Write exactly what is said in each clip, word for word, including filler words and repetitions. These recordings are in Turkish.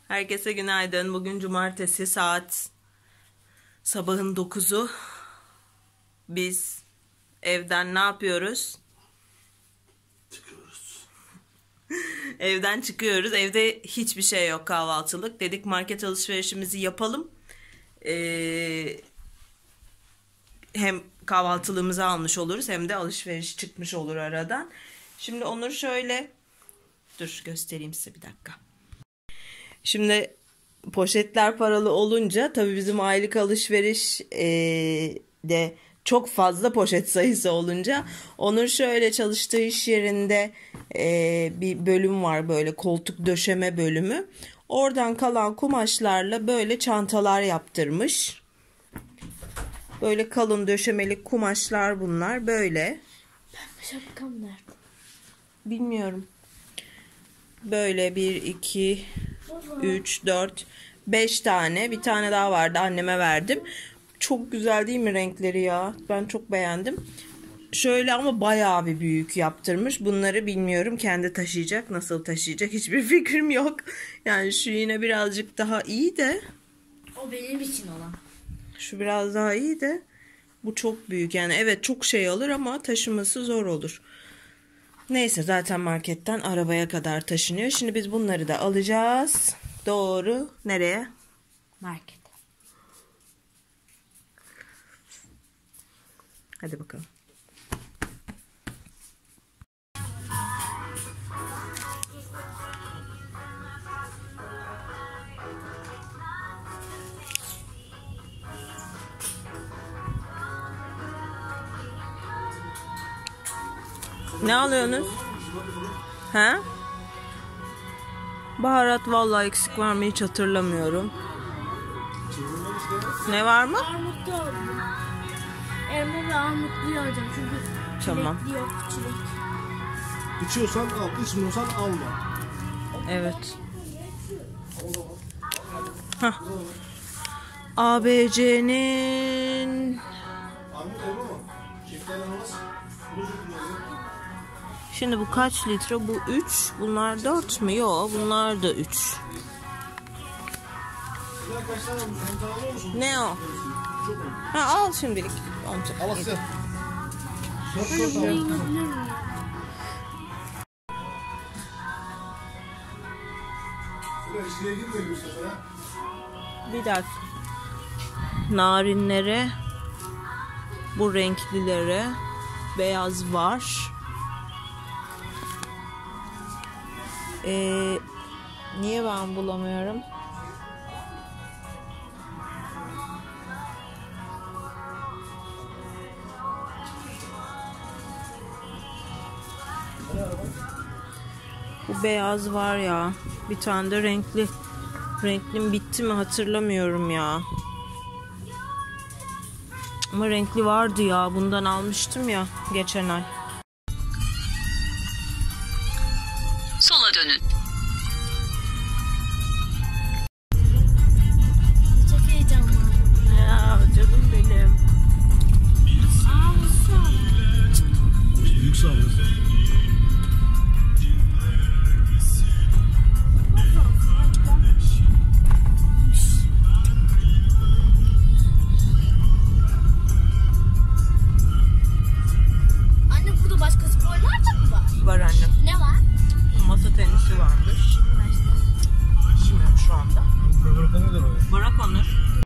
Herkese günaydın. Bugün cumartesi, saat sabahın dokuzu. Biz evden ne yapıyoruz? Çıkıyoruz. Evden çıkıyoruz. Evde hiçbir şey yok kahvaltılık. Dedik market alışverişimizi yapalım. Ee, hem kahvaltılığımızı almış oluruz hem de alışveriş çıkmış olur aradan. Şimdi Onur şöyle... Dur göstereyim size bir dakika. Şimdi poşetler paralı olunca tabii bizim aylık alışveriş e, de çok fazla poşet sayısı olunca Onur şöyle çalıştığı iş yerinde e, bir bölüm var, böyle koltuk döşeme bölümü. Oradan kalan kumaşlarla böyle çantalar yaptırmış. Böyle kalın döşemelik kumaşlar bunlar böyle. Ben şapkam nerede? Bilmiyorum. Böyle bir, iki, üç, dört, beş tane. Bir tane daha vardı, anneme verdim. Çok güzel değil mi renkleri ya? Ben çok beğendim. Şöyle ama bayağı bir büyük yaptırmış. Bunları bilmiyorum. Kendi taşıyacak. Nasıl taşıyacak hiçbir fikrim yok. Yani şu yine birazcık daha iyi de. O benim için olan. Şu biraz daha iyi de. Bu çok büyük. Yani evet çok şey alır ama taşıması zor olur. Neyse zaten marketten arabaya kadar taşınıyor. Şimdi biz bunları da alacağız. Doğru. Nereye? Market. Hadi bakalım. Ne alıyorsunuz? Ha? Baharat vallahi eksik var mı hiç hatırlamıyorum. Ne var mı? Armutlu aldım. Elma ve armutluyu alacağım çünkü Tamam. çilekli yok, çilek. İçiyorsan al, içmiyorsan alma. Evet. Hah. A B C'nin Armut elma mı? Şeftali almaz. şimdi bu kaç litre? Bu üç. Bunlar dört mü? Yok, bunlar da üç. Güzel kaç tane almış? on tane alıyor musun? Ne o? Çok mu? Ha, al şimdilik. Al Asya. Dört Hani dört bunu al. yiyebilir miyim? Şuraya içkiye girmeyelim bu sefer ha. Bir dakika. Narinlere, bu renklilere beyaz var. Ee, niye ben bulamıyorum? Bu beyaz var ya. Bir tane de renkli. Renklim bitti mi hatırlamıyorum ya. Ama renkli vardı ya. Bundan almıştım ya geçen ay. Sola dönün. Çok heyecanlı. Ya canım benim. Aa mısır. Büyük sağlık. Anne burada başka sporlar da mı var? Var annem. Ne var? Masa tenisi varmış. Bilmiyorum şu anda. Bırak Onur.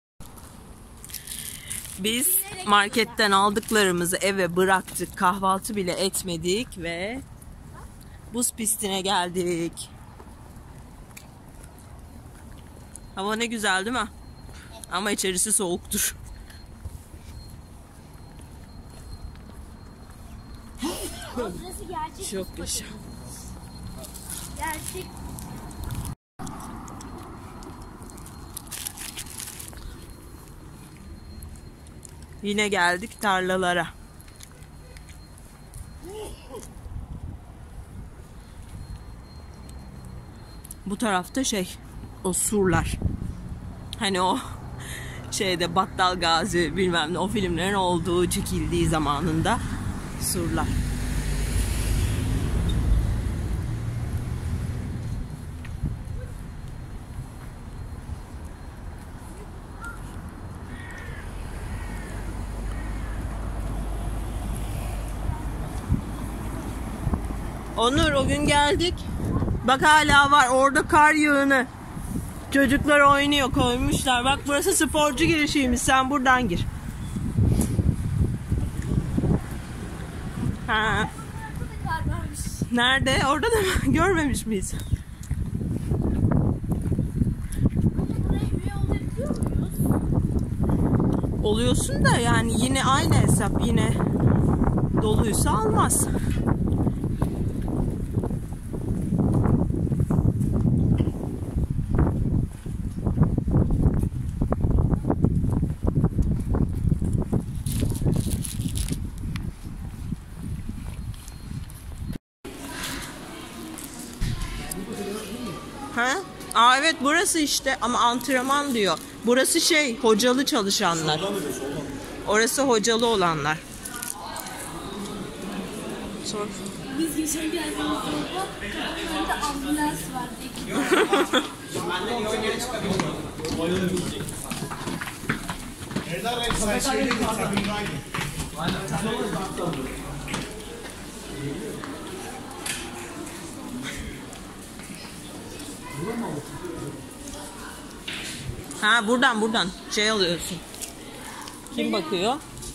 Biz marketten aldıklarımızı eve bıraktık. Kahvaltı bile etmedik ve buz pistine geldik. Hava ne güzel değil mi? Ama içerisi soğuktur. Burası gerçek. Çok yaşa. Gerçek. Yine geldik tarlalara. Bu tarafta şey, o surlar. Hani o şeyde Battal Gazi bilmem ne o filmlerin olduğu çekildiği zamanında surlar. Onur o gün geldik. Bak hala var orada kar yağını. Çocuklar oynuyor, koymuşlar. Bak burası sporcu girişiymiş. Sen buradan gir. Ha. Nerede? Orada da mı? Görmemiş miyiz? Oluyorsun da yani yine aynı hesap. Yine doluysa almaz. Ha? Aa evet burası işte ama antrenman diyor. Burası şey hocalı çalışanlar. Orası hocalı olanlar. Sor. Biz geçen geldiğimizde orada ambulans vardı. Ha buradan buradan şey alıyorsun. Kim bakıyor?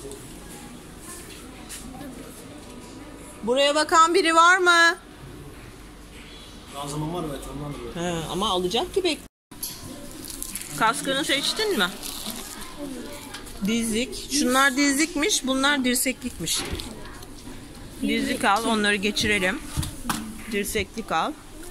Buraya bakan biri var mı? Daha zaman var evet ondan da böyle. He, ama alacak ki bek. Kaskını seçtin mi? Dizlik. Şunlar dizlikmiş, bunlar dirseklikmiş. Dizlik al, onları geçirelim. Dirseklik al.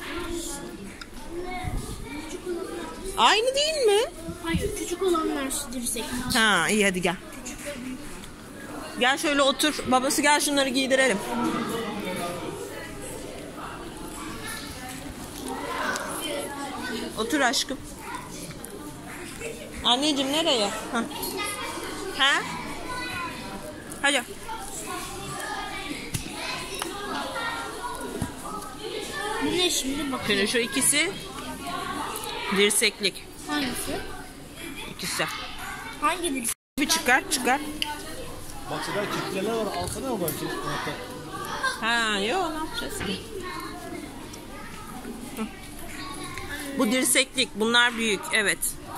Aynı değil mi? Hayır, küçük olanlar şu dirsek. Ha iyi hadi gel. Gel şöyle otur. Babası gel şunları giydirelim. Otur aşkım. Anneciğim nereye? Ha? Ha? Hadi. Bu ne şimdi bakayım. Şöyle şu ikisi dirseklik. Hangisi? İkisi. Hangi dirsek? Bir çıkar çıkar. Bak Seda kitleler var alsana o belki. Ha yok ne yapacağız ki? Hı. Bu dirseklik. Bunlar büyük. Evet.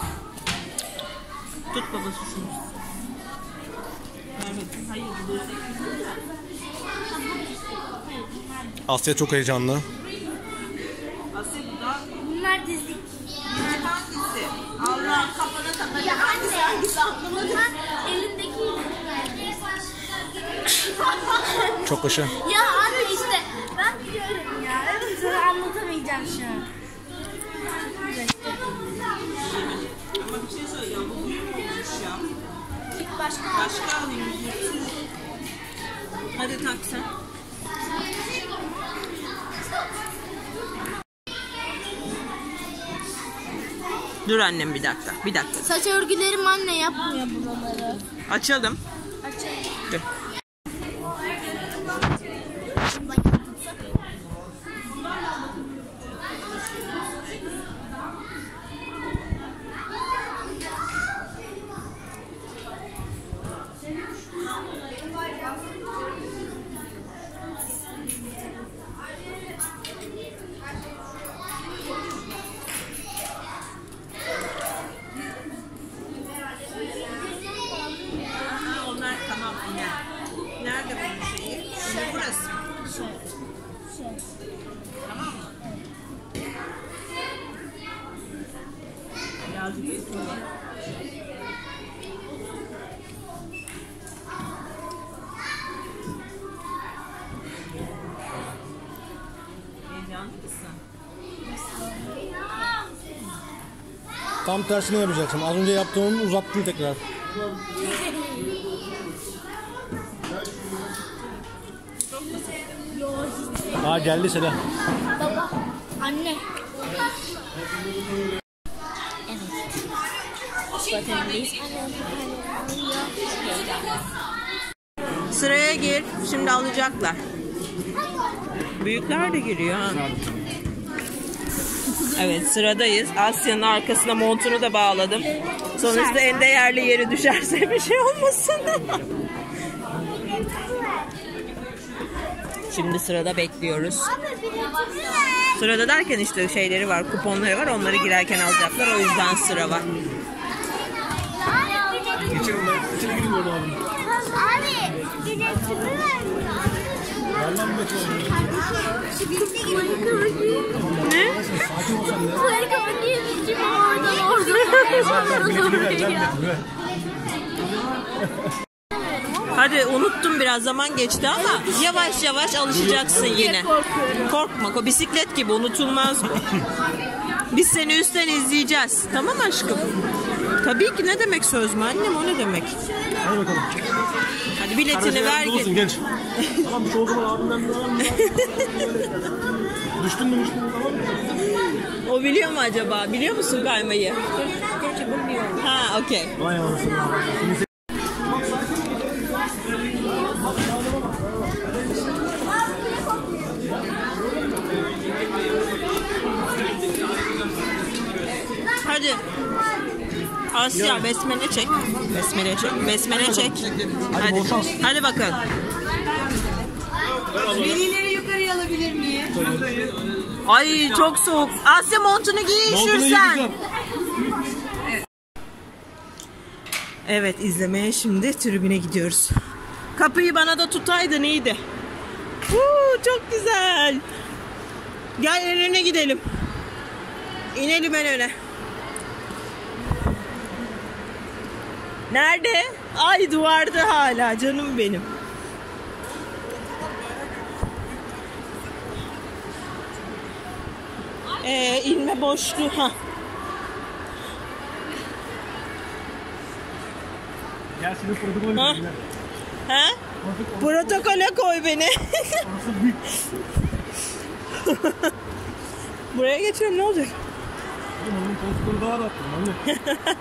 Tut babası şunu. Evet. Hayır bu dirseklik. Asya çok heyecanlı. Asya daha Bunlar dizlik. bunlar hangisi? Allah kafana takacak. Ya hangisi hangisi anlamadım. Elindeki. Çok hoş. Ya anne işte ben biliyorum ya. Evet sana anlatamayacağım şu an. Ama bir şey söyleyeceğim. Bu büyük olmuş ya. Başka. Başka alayım. Hadi tak sen. Dur annem bir dakika. Bir dakika. Saç örgülerim anne yapmıyor buraları. Açalım. Açayım. Dur. Onlar tamam. Nerede bunun şeyi? Şimdi burası. Tamam mı? Birazcık etkili. Heyecanlı mısın? Tam tersini yapacaksın. Az önce yaptığımı uzattın tekrar. Aa geldi Seda. Baba, anne. Evet. Vatandaş. Sıraya gir. Şimdi alacaklar. Büyükler de giriyor. Ha. Evet sıradayız. Asya'nın arkasına montunu da bağladım. Sonuçta en değerli yeri düşerse bir şey olmasın. Şimdi sırada bekliyoruz. Sırada derken işte şeyleri var, kuponları var. Onları girerken alacaklar. O yüzden sıra var. Geçelim ben. İçeri gireyim orada abi. Abi, biletimi ver. Vallahi mi geçelim? Ne? Sakin ol sen de. Burayı kapatayım. Oradan oradan. Biletimi ver. Ver biletimi ver. Hadi unuttum, biraz zaman geçti ama yavaş yavaş alışacaksın yine. Korkma, o bisiklet gibi unutulmaz bu. Biz seni üstten izleyeceğiz. Tamam aşkım? Tabii ki, ne demek söz mü annem, o ne demek? Hadi bakalım. Hadi biletini ver. Olsun genç. Tamam bir şey o zaman abimden de alalım. Düştün mü düştün mü tamam mı? O biliyor mu acaba? Biliyor musun kaymayı? Ha, okey. Vay anasını. Hadi. Asya besmele çek. Besmele çek. Besmele çek. Hadi. Hadi bakalım. Velileri yukarıya alabilir miyim? Ay çok soğuk. Asya montunu giy üşürsen. Evet, izlemeye şimdi tribüne gidiyoruz. Kapıyı bana da tutaydın iyiydi. Huu, çok güzel. Gel en öne gidelim. İnelim en öne. Nerede? Ay duvarda hala canım benim. Ee, inme boşluğu. Ha. Gel seni protokol Ha? edeyim. Ha? Protokole koy beni. Buraya geçiyorum, ne olacak? Onun koltukları daha da attım anne.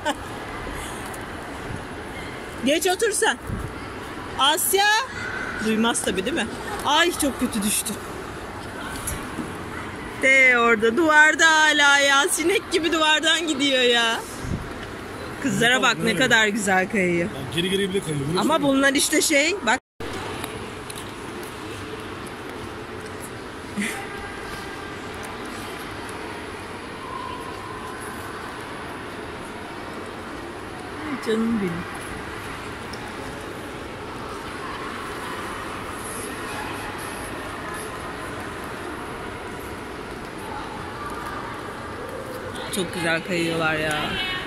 Geç otur sen. Asya. Duymaz tabii değil mi? Ay çok kötü düştü. De orada duvarda hala ya. Sinek gibi duvardan gidiyor ya. Kızlara bak ne kadar güzel kayıyor. Yani geri geri bile kayıyor. Biliyorsun Ama mu? bunlar işte şey bak. Ay canım benim. Çok güzel kayıyorlar ya.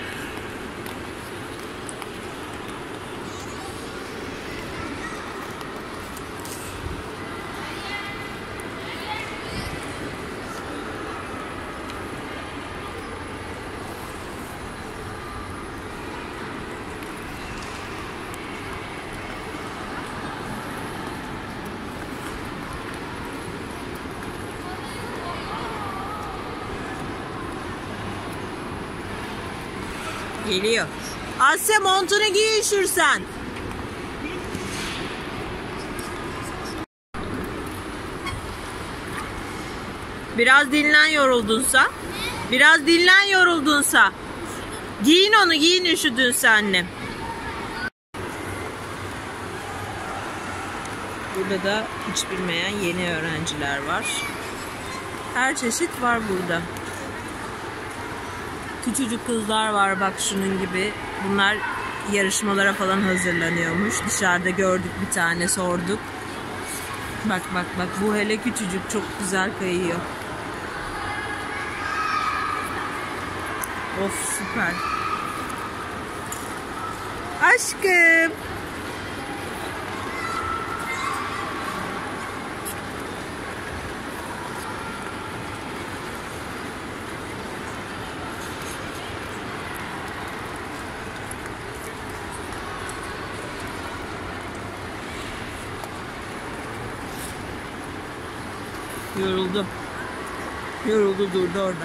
Geliyor. Asya montunu giy üşürsen. Biraz dinlen yoruldunsa. Biraz dinlen yoruldunsa. Giyin onu, giyin üşüdünse annem. Burada da hiç bilmeyen yeni öğrenciler var. Her çeşit var burada. Küçücük kızlar var bak şunun gibi. Bunlar yarışmalara falan hazırlanıyormuş. Dışarıda gördük bir tane, sorduk. Bak bak bak, bu hele küçücük, çok güzel kayıyor. Of süper. Aşkım. Yoruldu. Yoruldu, durdu orada.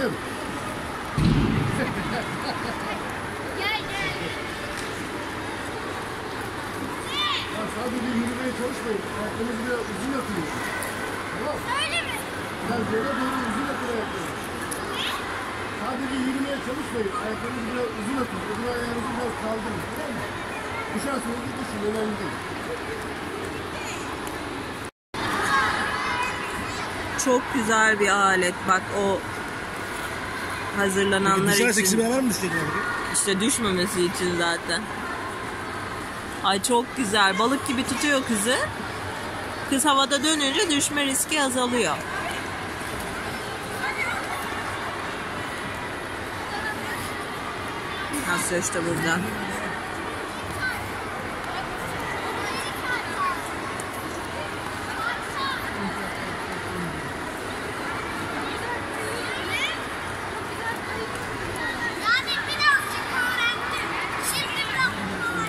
Kızım. Gel gel. Ya sadece yürümeye çalışmayın. Ayaklarınızı biraz uzun atın. Tamam. Öyle mi? Biraz yere doğru uzun atın ayaklarınızı. Sadece yürümeye çalışmayın. Ayaklarınızı biraz uzun atın. Öbür ayağınızı biraz kaldırın. Tamam mı? Düşerseniz de düşün. Önemli değil. Çok güzel bir alet. Bak o hazırlananlar Düşersek için. Sibel var mı düşecek yani? İşte düşmemesi için zaten. Ay çok güzel. Balık gibi tutuyor kızı. Kız havada dönünce düşme riski azalıyor. Asya işte burada. Yani birazcık öğrendim. Şimdi bırakmam.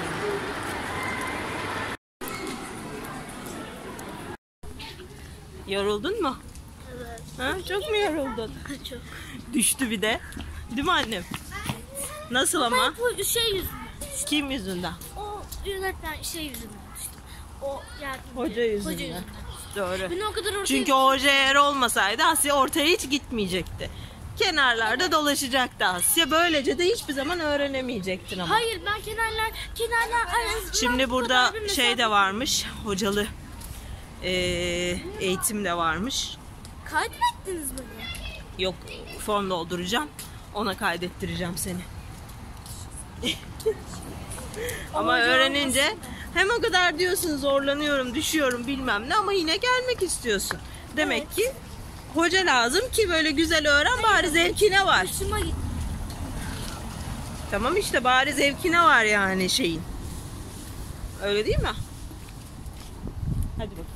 Yoruldun mu? Evet. Ha, çok mu yoruldun? Çok. Düştü bir de. Değil mi annem? Nasıl ama? Bu şey yüzünden. Kim yüzünden? O yönetmen şey yüzünden düştü. O yani Hoca yüzünden. Hoca yüzünden. Doğru. Beni o kadar ortaya... Çünkü o hoca eğer olmasaydı Asya ortaya hiç gitmeyecekti. Kenarlarda dolaşacaktı Asya. Böylece de hiçbir zaman öğrenemeyecektin ama. Hayır ben kenarlar kenarlar arasında Şimdi bu burada kadar bir şey de mesafe- varmış. Hocalı eee, eğitim de varmış. Kaydettiniz beni. Yok, form dolduracağım. Ona kaydettireceğim seni. Ama hoca öğrenince hem o kadar diyorsun zorlanıyorum, düşüyorum bilmem ne ama yine gelmek istiyorsun. Demek ki hoca lazım ki böyle güzel öğren, bari zevkine var. Hoşuma gitti. Tamam işte, bari zevkine var yani şeyin. Öyle değil mi? Hadi bakalım.